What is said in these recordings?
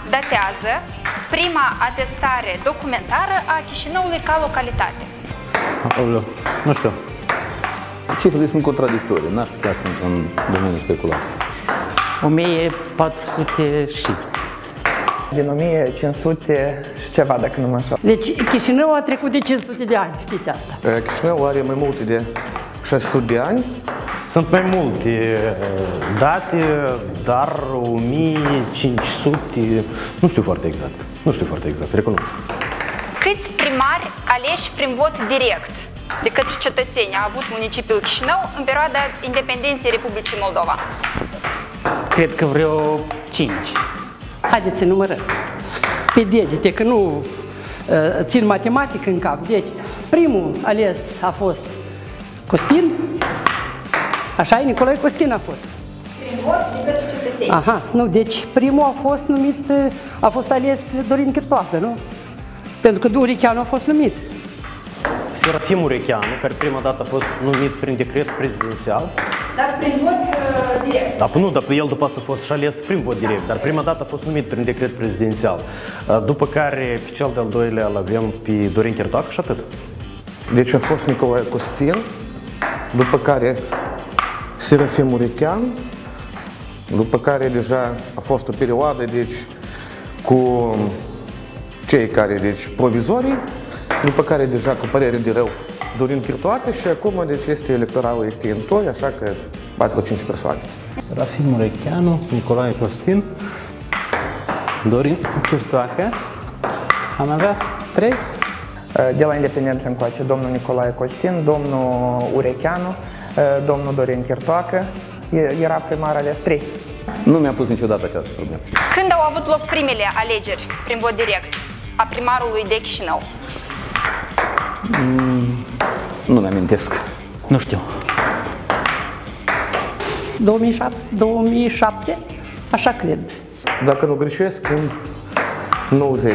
datează prima atestare documentară a Chișinăului ca localitate? Nu știu. Cifrele sunt contradictorii, n-aș putea să în domeniul speculației. 1400 și. Din 1500 și ceva, dacă nu mă înșel. Deci Chișinău a trecut de 500 de ani, știți asta. Chișinău are mai multe de 600 de ani. Sunt mai multe date, dar 1500, nu știu foarte exact. Nu știu foarte exact, recunosc. Câți primari aleși prin vot direct de către cetățeni a avut municipiul Chișinău în perioada independenței Republicii Moldova? Cred că vreo 5. Haideți să numărăm pe degete, că nu țin matematic în cap. Deci, primul ales a fost Costin. Așa e, Nicolae Costin a fost. Prin vot de către cetățeni. Aha, nu, deci primul a fost numit, a fost ales Dorin Chirtoacă, nu? Pentru că Urecheanu a fost numit. Serafim Urecheanu, care prima dată a fost numit prin decret prezidențial. Dar prin vot direct. Dar nu, dar el după asta a fost și ales prin vot direct, dar prima dată a fost numit prin decret prezidențial. După care, pe cel de-al doilea, îl avem pe Dorin Chirtoacă și atât. Deci a fost Nicolae Costin, după care Serafim Urecheanu, după care deja a fost o perioadă, deci, cu cei care, deci, provizorii, după care deja cu părere de rău Dorin Chirtoacă și acum, deci, este electoralul, este în toi, așa că 4-5 persoane. Serafim Urecheanu, Nicolae Costin, Dorin Chirtoacă, am avea 3. De la independență încoace, domnul Nicolae Costin, domnul Urecheanu, domnul Dorin Chirtoacă, era primar ales 3. Nu mi-a pus niciodată această problemă. Când au avut loc primele alegeri prin vot direct a primarului de Chișinău? Nu mi-amintesc. Nu știu. 2007, așa cred. Dacă nu greșesc, în 90.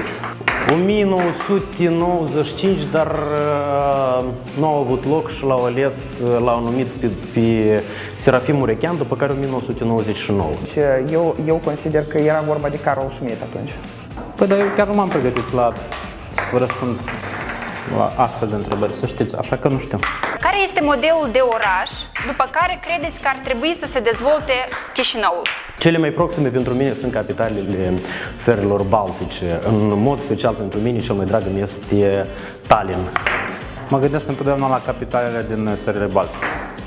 1995, dar nu au avut loc și l-au ales, l-au numit pe Serafim Urecheanu, după care 1999. Și eu consider că era vorba de Carol Schmidt atunci. Păi, dar eu chiar nu m-am pregătit să vă răspund la astfel de întrebări, să știți, așa că nu știu. Care este modelul de oraș după care credeți că ar trebui să se dezvolte Chișinăul? Cele mai proxime pentru mine sunt capitalele țărilor baltice. În mod special pentru mine, cel mai drag îmi este Tallinn. Mă gândesc întotdeauna la capitalele din țările baltice.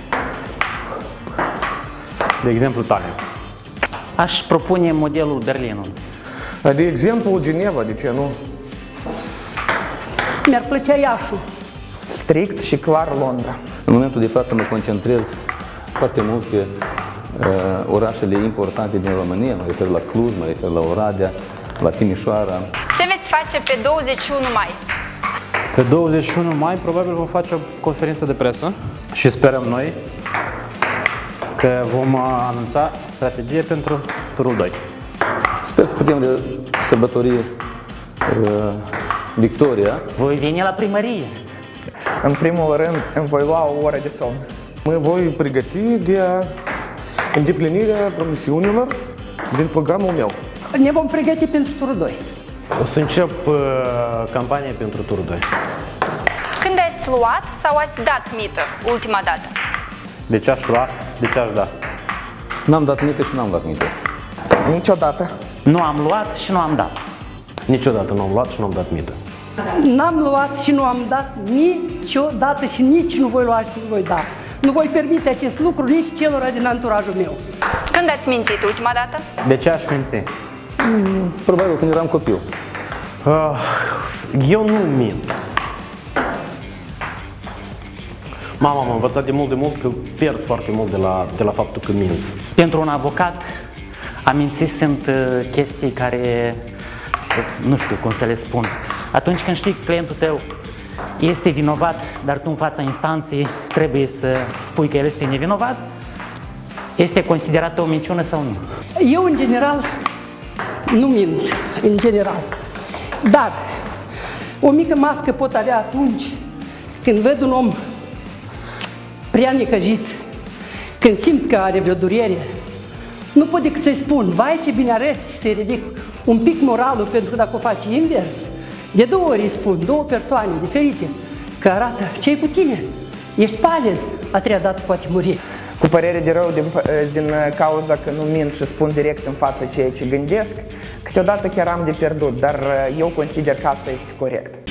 De exemplu, Tallinn. Aș propune modelul Berlinului. De exemplu, Geneva, de ce nu? Mi-ar plăcea Iașul. Strict și clar Londra. În momentul de față mă concentrez foarte mult pe orașele importante din România, mă refer la Cluj, mă refer la Oradea, la Timișoara. Ce veți face pe 21 mai? Pe 21 mai probabil vom face o conferință de presă și sperăm noi că vom anunța strategie pentru turul 2. Sper să putem sărbători victoria. Voi veni la primărie. În primul rând, îmi voi lua o oră de somn. Mă voi pregăti de îndeplinirea promisiunilor din programul meu. Ne vom pregăti pentru turul 2. O să încep campania pentru turul 2. Când ați luat sau ați dat mită ultima dată? De ce aș lua, de ce aș da? N-am dat mită și n-am luat mită. Niciodată. Nu am luat și nu am dat. Niciodată nu am luat și nu am dat mită. N-am luat și nu am dat niciodată și nici nu voi lua și nu voi da. Nu voi permite acest lucru nici celor din anturajul meu. Când ați mințit ultima dată? De ce aș minți? Probabil când eram copil. Eu nu mint. Mama m-a învățat de mult că pierzi foarte mult de la faptul că minți. Pentru un avocat, a minți sunt chestii care, nu știu cum să le spun. Atunci când știi că clientul tău este vinovat, dar tu în fața instanței trebuie să spui că el este nevinovat, este considerată o minciună sau nu? Eu, în general, nu mint, în general. Dar o mică mască pot avea atunci când văd un om prea necăjit, când simt că are vreo durere. Nu pot decât să-i spun, vai ce bine arăți, să-i ridic un pic moralul, pentru că dacă o faci invers, de 2 ori îi spun, 2 persoane diferite, că arată ce-i cu tine, ești palid, a 3-a dată poate muri. Cu părere de rău din cauza că nu mint și spun direct în față ceea ce gândesc, câteodată chiar am de pierdut, dar eu consider că asta este corect.